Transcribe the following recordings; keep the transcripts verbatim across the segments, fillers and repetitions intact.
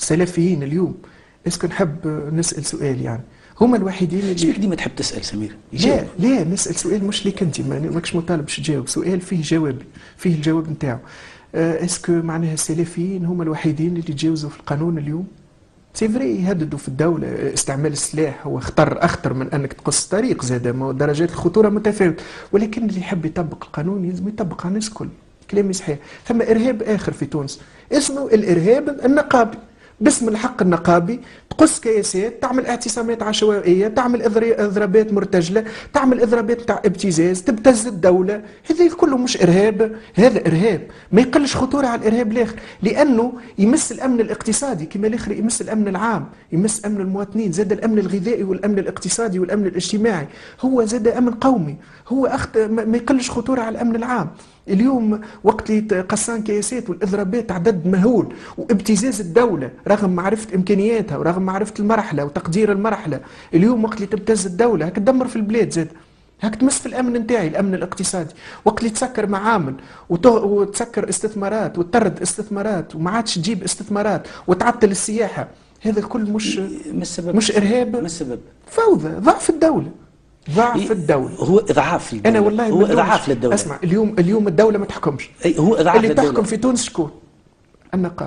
السلفيين اليوم اسكو نحب نسال سؤال يعني هما الوحيدين اللي شبيك ديما تحب تسال سمير؟ لا لا نسال سؤال مش ليك انت ماكش مطالب باش تجاوب، سؤال فيه جواب فيه الجواب نتاعو. اسكو معناها السلفيين هما الوحيدين اللي تجاوزوا في القانون اليوم؟ سي فري يهددوا في الدولة، استعمال السلاح هو خطر أخطر من أنك تقص طريق، زاد درجات الخطورة متفاوتة، ولكن اللي يحب يطبق القانون يلزم يطبق على الناس الكل. كلامي صحيح. ثم إرهاب آخر في تونس اسمه الإرهاب النقابي، باسم الحق النقابي تقص كياسات، تعمل اعتصامات عشوائيه، تعمل اضرابات مرتجله، تعمل اضرابات تاع ابتزاز، تبتز الدوله، هذا كله مش ارهاب؟ هذا ارهاب ما يقلش خطوره على الارهاب الاخر، لانه يمس الامن الاقتصادي كما الاخر يمس الامن العام، يمس امن المواطنين، زاد الامن الغذائي والامن الاقتصادي والامن الاجتماعي، هو زاد امن قومي، هو أخت... ما يقلش خطوره على الامن العام. اليوم وقت اللي قصان كياسات والاضرابات عدد مهول وابتزاز الدوله رغم معرفه امكانياتها ورغم معرفه المرحله وتقدير المرحله، اليوم وقت اللي تبتز الدوله هاك تدمر في البلاد، زاد هاك تمس في الامن نتاعي الامن الاقتصادي، وقت اللي تسكر معامل وتسكر استثمارات وتطرد استثمارات وما عادش تجيب استثمارات وتعطل السياحه، هذا الكل مش مش ارهاب؟ ما السبب؟ فوضى، ضعف الدوله، ضعف الدولة، هو اضعاف للدولة. انا والله هو اضعاف للدولة. اسمع اليوم اليوم الدولة ما تحكمش، اي هو اضعاف اللي للدولة. تحكم في تونس شكون؟ النقابة.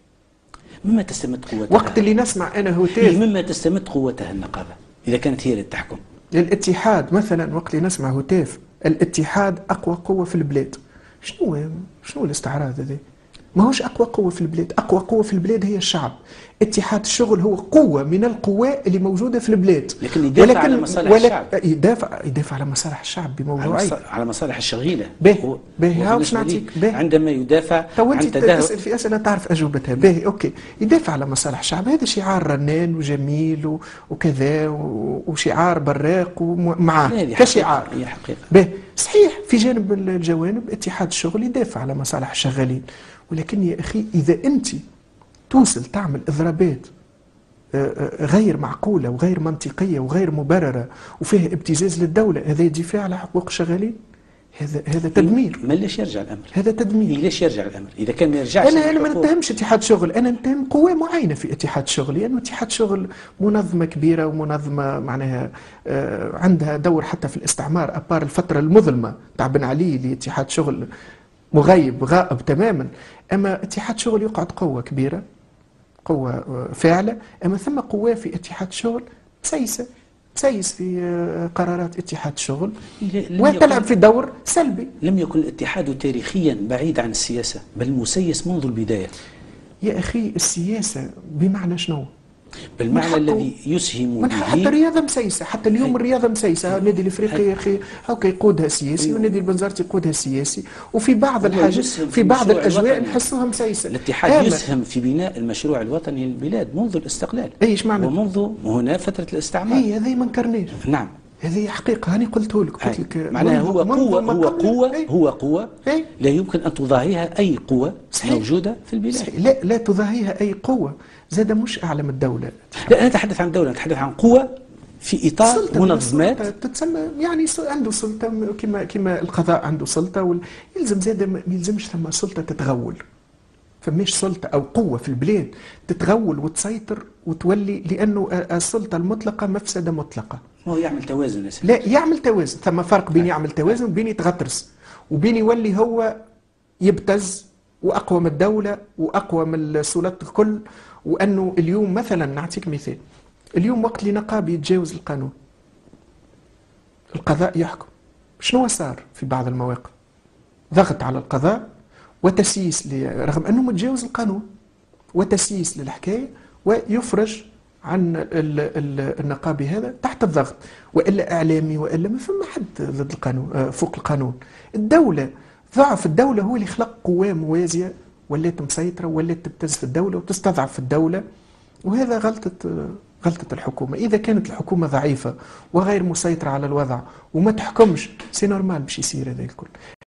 مما تستمد قوتها وقت اللي نسمع انا هتاف مما تستمد قوتها النقابة اذا كانت هي اللي تحكم. الاتحاد مثلا وقت اللي نسمع هتاف الاتحاد اقوى قوة في البلاد، شنو شنو الاستعراض هذا؟ ما هوش أقوى قوة في البلاد، أقوى قوة في البلاد هي الشعب. اتحاد الشغل هو قوة من القوى اللي موجودة في البلاد، لكن يدافع ولكن على مصالح الشعب، يدافع يدافع على مصالح الشعب بموضوعين، على مصالح الشغيلة. باهي باهي هاوش نعطيك باهي عندما يدافع عن تداول، تسأل في أسئلة تعرف أجوبتها، باهي أوكي، يدافع على مصالح الشعب، هذا شعار رنان وجميل وكذا وشعار براق ومعاه كشعار، هي حقيقة. باهي صحيح في جانب الجوانب اتحاد الشغل يدافع على مصالح الشغالين، ولكن يا أخي إذا أنت توصل تعمل إضرابات غير معقولة وغير منطقية وغير مبررة وفيها ابتزاز للدولة، هذا دفاع على حقوق الشغالين؟ هذا هذا تدمير. ما ليش يرجع الأمر؟ هذا تدمير. ليش يرجع الأمر؟ إذا كان ما يرجعش أنا أنا ما نتهمش اتحاد شغل، أنا نتهم قوى معينة في اتحاد شغل، لأنه يعني اتحاد شغل منظمة كبيرة ومنظمة معناها عندها دور حتى في الاستعمار، أبار الفترة المظلمة تاع بن علي اللي اتحاد شغل مغيب غائب تماما، أما اتحاد شغل يقعد قوة كبيرة، قوة فاعلة، أما ثم قوة في اتحاد شغل تسيسة تسيس في قرارات اتحاد الشغل وتلعب في دور سلبي. لم يكن الاتحاد تاريخيا بعيد عن السياسة، بل مسيس منذ البداية. يا أخي السياسة بمعنى شنو؟ بالمعنى الذي يسهم به. حتى الرياضة مسيسة، حتى اليوم الرياضة مسيسة، النادي الافريقي يا اخي هاكا يقودها سياسي والنادي البنزرتي يقودها سياسي، وفي بعض الحاجات في بعض الاجواء نحسوها مسيسة. الاتحاد يسهم في بناء المشروع الوطني للبلاد منذ الاستقلال. اي ايش معنى؟ ومنذ هنا فترة الاستعمار. اي هذه ما نكرناش. نعم. هذه حقيقة هاني قلته لك، قلت لك معناها هو قوة هو قوة هو قوة لا يمكن أن تضاهيها أي قوة موجودة في البلاد. لا لا تضاهيها أي قوة، زاد مش أعلم الدولة. لا أنا أتحدث عن دولة، أتحدث عن قوة في إطار منظمات تتسمى يعني عنده سلطة كما كما القضاء عنده سلطة، ويلزم زاد ما يلزمش ثم سلطة تتغول، فماش سلطة أو قوة في البلاد تتغول وتسيطر وتولي، لأنه السلطة المطلقة مفسدة مطلقة. هو يعمل توازن. لا يعمل توازن، ثم فرق بين يعمل توازن وبين يتغطرس وبين يولي هو يبتز وأقوى من الدولة وأقوى من السلطات الكل. وأنه اليوم مثلا نعطيك مثال، اليوم وقت اللي نقابي يتجاوز القانون القضاء يحكم، شنو صار في بعض المواقف؟ ضغط على القضاء وتسييس رغم أنه متجاوز القانون، وتسييس للحكاية ويفرج عن النقابي هذا تحت الضغط، وإلا إعلامي وإلا ما فما حد ضد القانون فوق القانون. الدولة ضعف الدولة هو اللي خلق قوى موازية ولات مسيطرة ولات تبتز في الدولة وتستضعف في الدولة، وهذا غلطة غلطة الحكومة. إذا كانت الحكومة ضعيفة وغير مسيطرة على الوضع وما تحكمش سي نورمال باش يصير هذا الكل.